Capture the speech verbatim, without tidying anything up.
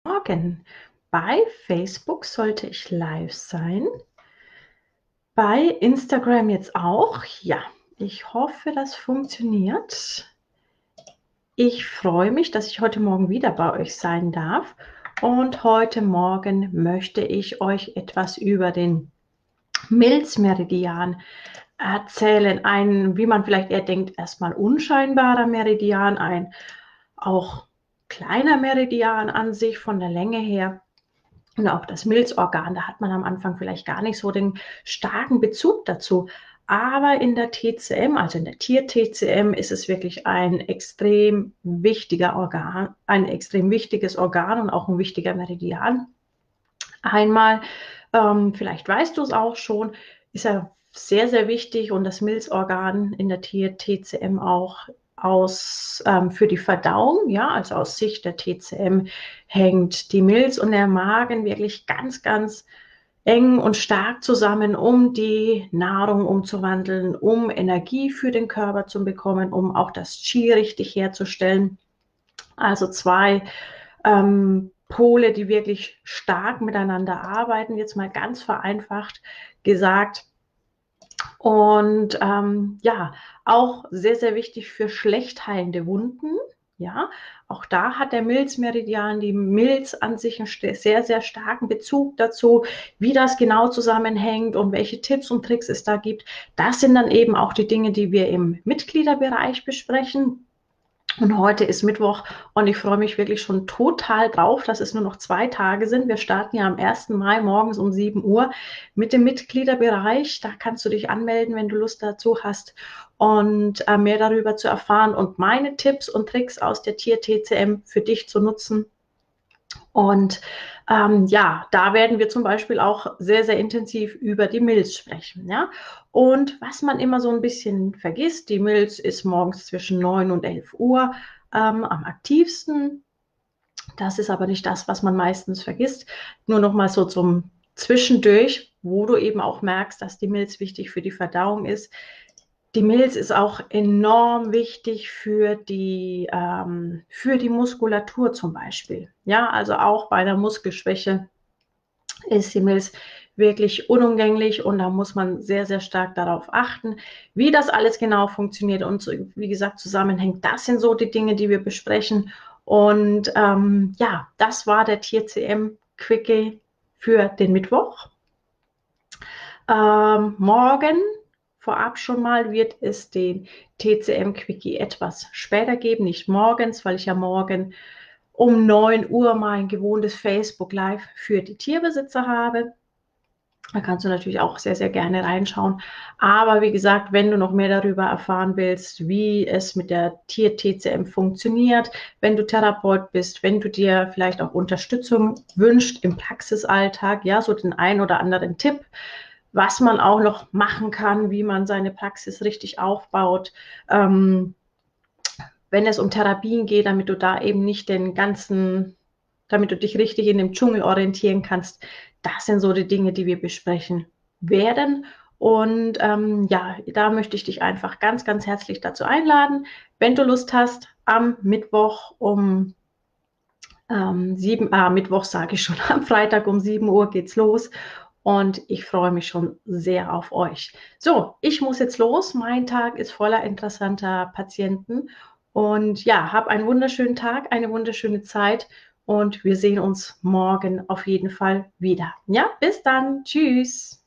Morgen. Bei Facebook sollte ich live sein. Bei Instagram jetzt auch. Ja, ich hoffe, das funktioniert. Ich freue mich, dass ich heute Morgen wieder bei euch sein darf. Und heute Morgen möchte ich euch etwas über den Milzmeridian erzählen. Ein, wie man vielleicht eher denkt, erstmal unscheinbarer Meridian, ein auch kleiner Meridian an sich von der Länge her. Und auch das Milzorgan, da hat man am Anfang vielleicht gar nicht so den starken Bezug dazu. Aber in der T C M, also in der Tier-T C M, ist es wirklich ein extrem wichtiger Organ, ein extrem wichtiges Organ und auch ein wichtiger Meridian. Einmal, ähm, vielleicht weißt du es auch schon, ist er sehr, sehr wichtig und das Milzorgan in der Tier-T C M auch aus, ähm, für die Verdauung, ja, also aus Sicht der T C M hängt die Milz und der Magen wirklich ganz, ganz eng und stark zusammen, um die Nahrung umzuwandeln, um Energie für den Körper zu bekommen, um auch das Qi richtig herzustellen. Also zwei ähm, Pole, die wirklich stark miteinander arbeiten, jetzt mal ganz vereinfacht gesagt. Und ähm, ja, auch sehr, sehr wichtig für schlecht heilende Wunden. Ja, auch da hat der Milzmeridian, die Milz an sich einen sehr, sehr starken Bezug dazu, wie das genau zusammenhängt und welche Tipps und Tricks es da gibt. Das sind dann eben auch die Dinge, die wir im Mitgliederbereich besprechen. Und heute ist Mittwoch und ich freue mich wirklich schon total drauf, dass es nur noch zwei Tage sind. Wir starten ja am ersten Mai morgens um sieben Uhr mit dem Mitgliederbereich. Da kannst du dich anmelden, wenn du Lust dazu hast und äh, mehr darüber zu erfahren und meine Tipps und Tricks aus der Tier-T C M für dich zu nutzen. Und ähm, ja, da werden wir zum Beispiel auch sehr, sehr intensiv über die Milz sprechen. Ja? Und was man immer so ein bisschen vergisst, die Milz ist morgens zwischen neun und elf Uhr ähm, am aktivsten. Das ist aber nicht das, was man meistens vergisst. Nur noch mal so zum Zwischendurch, wo du eben auch merkst, dass die Milz wichtig für die Verdauung ist. Die Milz ist auch enorm wichtig für die, ähm, für die Muskulatur zum Beispiel. Ja, also auch bei der Muskelschwäche ist die Milz wirklich unumgänglich und da muss man sehr, sehr stark darauf achten, wie das alles genau funktioniert und so, wie gesagt zusammenhängt. Das sind so die Dinge, die wir besprechen. Und ähm, ja, das war der Tier-C M-Quickie für den Mittwoch. Ähm, morgen vorab schon mal wird es den T C M-Quickie etwas später geben, nicht morgens, weil ich ja morgen um neun Uhr mein gewohntes Facebook Live für die Tierbesitzer habe. Da kannst du natürlich auch sehr, sehr gerne reinschauen. Aber wie gesagt, wenn du noch mehr darüber erfahren willst, wie es mit der Tier-T C M funktioniert, wenn du Therapeut bist, wenn du dir vielleicht auch Unterstützung wünscht im Praxisalltag, ja, so den einen oder anderen Tipp, was man auch noch machen kann, wie man seine Praxis richtig aufbaut, ähm, wenn es um Therapien geht, damit du da eben nicht den ganzen, damit du dich richtig in dem Dschungel orientieren kannst. Das sind so die Dinge, die wir besprechen werden. Und ähm, ja, da möchte ich dich einfach ganz, ganz herzlich dazu einladen. Wenn du Lust hast, am Mittwoch um ähm, sieben, ah, Mittwoch sage ich schon, am Freitag um sieben Uhr geht's los. Und ich freue mich schon sehr auf euch. So, ich muss jetzt los. Mein Tag ist voller interessanter Patienten. Und ja, hab einen wunderschönen Tag, eine wunderschöne Zeit. Und wir sehen uns morgen auf jeden Fall wieder. Ja, bis dann. Tschüss.